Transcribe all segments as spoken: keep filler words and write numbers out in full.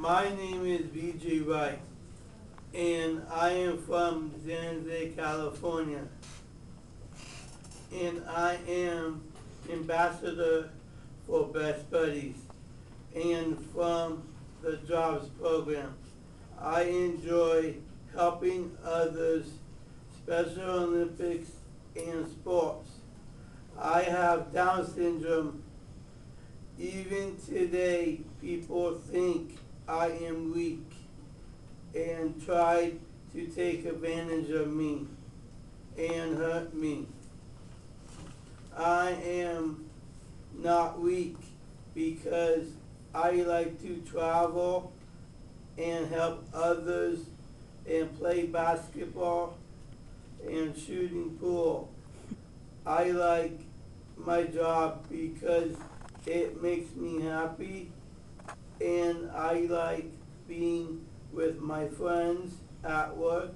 My name is V J Wright, and I am from San Jose, California. And I am ambassador for Best Buddies and from the Jobs program. I enjoy helping others, Special Olympics and sports. I have Down syndrome. Even today, people think I am weak and try to take advantage of me and hurt me. I am not weak because I like to travel and help others and play basketball and shooting pool. I like my job because it makes me happy, and I like being with my friends at work.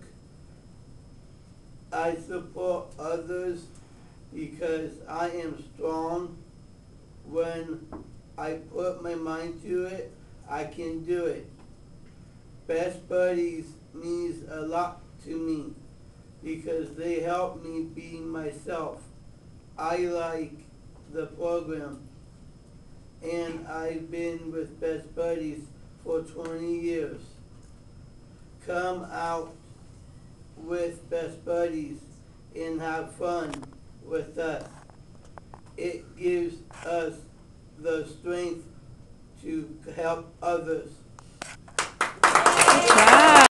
I support others because I am strong. When I put my mind to it, I can do it. Best Buddies means a lot to me because they help me be myself. I like the program, and I've been with Best Buddies for twenty years. Come out with Best Buddies and have fun with us. It gives us the strength to help others.